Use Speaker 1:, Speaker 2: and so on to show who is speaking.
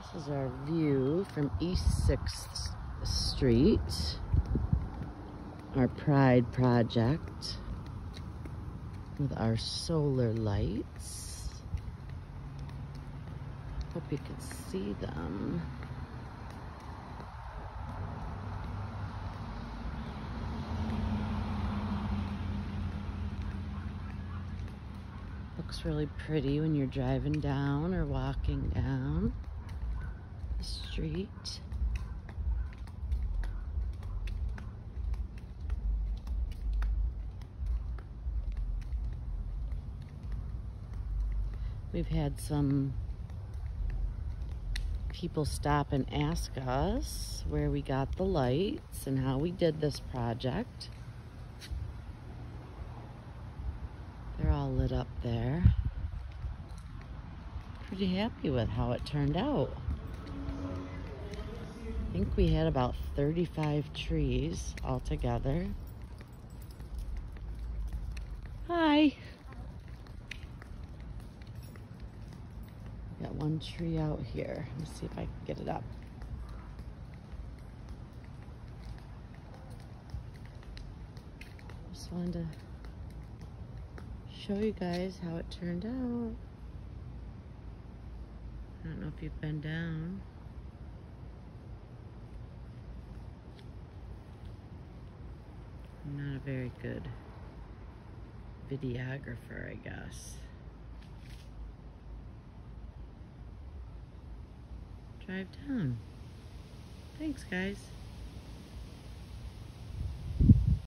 Speaker 1: This is our view from East 6th Street, our Pride project with our solar lights. Hope you can see them. Looks really pretty when you're driving down or walking down the street. We've had some people stop and ask us where we got the lights and how we did this project. They're all lit up there. Pretty happy with how it turned out. I think we had about 35 trees all together. Hi. Got one tree out here. Let me see if I can get it up. Just wanted to show you guys how it turned out. I don't know if you've been down. I'm not a very good videographer, I guess. Drive down. Thanks, guys.